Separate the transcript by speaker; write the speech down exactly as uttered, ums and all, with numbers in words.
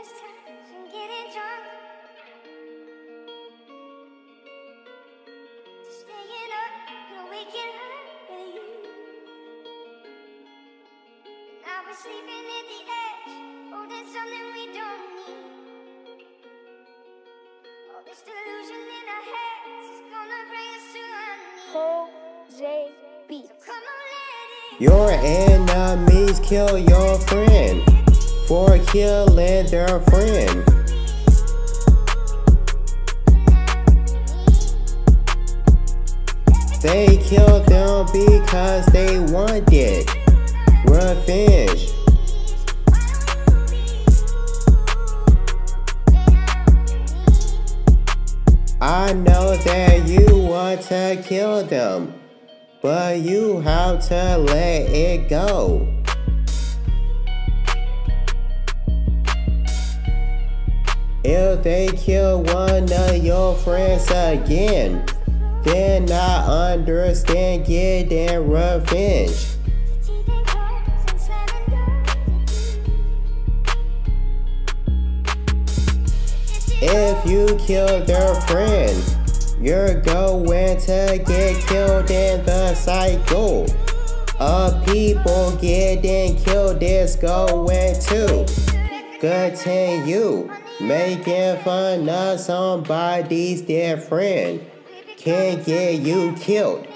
Speaker 1: numerous times and getting drunk, to staying up and waking up with you. Now we're sleeping at the edge, holding something we don't need. All this delusion in our heads is gonna bring us to our knees. Jose Beats. So come on, let it.
Speaker 2: Your enemies kill your friend for killing their friend. They killed them because they wanted revenge. I know that you want to kill them, but you have to let it go. If they kill one of your friends again, then I understand getting revenge. If you kill their friend, you're going to get killed in the cycle of people getting killed is going to continue. Making fun of somebody's dead friend can get you killed.